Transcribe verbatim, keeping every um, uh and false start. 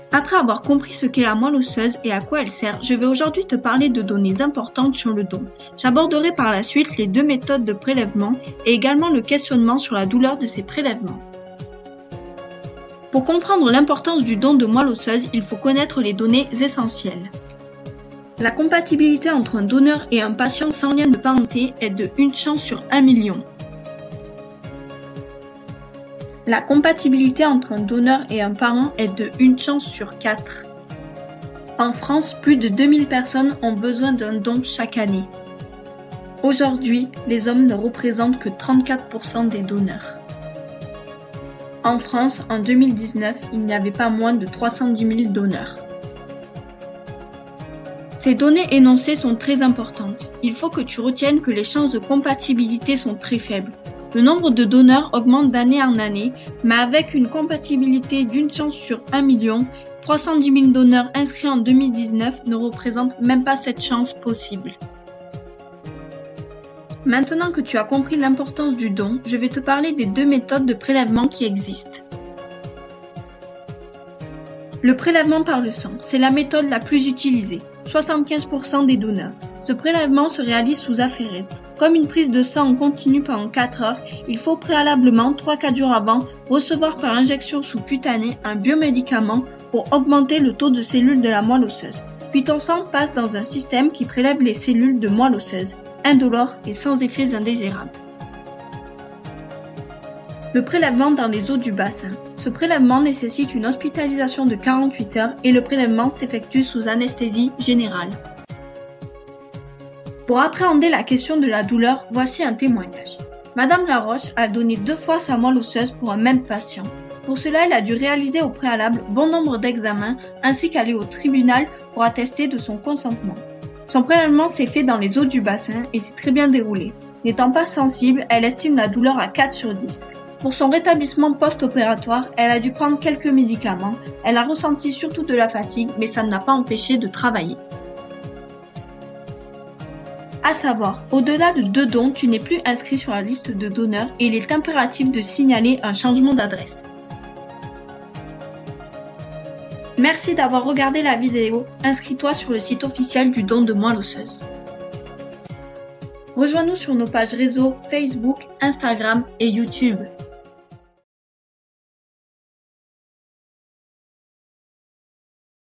Après avoir compris ce qu'est la moelle osseuse et à quoi elle sert, je vais aujourd'hui te parler de données importantes sur le don. J'aborderai par la suite les deux méthodes de prélèvement et également le questionnement sur la douleur de ces prélèvements. Pour comprendre l'importance du don de moelle osseuse, il faut connaître les données essentielles. La compatibilité entre un donneur et un patient sans lien de parenté est de une chance sur un million. La compatibilité entre un donneur et un parent est de une chance sur quatre. En France, plus de deux mille personnes ont besoin d'un don chaque année. Aujourd'hui, les hommes ne représentent que trente-quatre pour cent des donneurs. En France, en deux mille dix-neuf, il n'y avait pas moins de trois cent dix mille donneurs. Ces données énoncées sont très importantes. Il faut que tu retiennes que les chances de compatibilité sont très faibles. Le nombre de donneurs augmente d'année en année, mais avec une compatibilité d'une chance sur un million, trois cent dix mille donneurs inscrits en deux mille dix-neuf ne représentent même pas cette chance possible. Maintenant que tu as compris l'importance du don, je vais te parler des deux méthodes de prélèvement qui existent. Le prélèvement par le sang, c'est la méthode la plus utilisée, soixante-quinze pour cent des donneurs. Ce prélèvement se réalise sous aphérèse. Comme une prise de sang en continu pendant quatre heures, il faut préalablement trois à quatre jours avant recevoir par injection sous-cutanée un biomédicament pour augmenter le taux de cellules de la moelle osseuse. Puis ton sang passe dans un système qui prélève les cellules de moelle osseuse, indolore et sans effets indésirables. Le prélèvement dans les os du bassin. Ce prélèvement nécessite une hospitalisation de quarante-huit heures et le prélèvement s'effectue sous anesthésie générale. Pour appréhender la question de la douleur, voici un témoignage. Madame Laroche a donné deux fois sa moelle osseuse pour un même patient. Pour cela, elle a dû réaliser au préalable bon nombre d'examens ainsi qu'aller au tribunal pour attester de son consentement. Son prélèvement s'est fait dans les os du bassin et s'est très bien déroulé. N'étant pas sensible, elle estime la douleur à quatre sur dix. Pour son rétablissement post-opératoire, elle a dû prendre quelques médicaments. Elle a ressenti surtout de la fatigue, mais ça ne l'a pas empêché de travailler. À savoir, au-delà de deux dons, tu n'es plus inscrit sur la liste de donneurs et il est impératif de signaler un changement d'adresse. Merci d'avoir regardé la vidéo. Inscris-toi sur le site officiel du don de moelle osseuse. Rejoins-nous sur nos pages réseaux Facebook, Instagram et YouTube.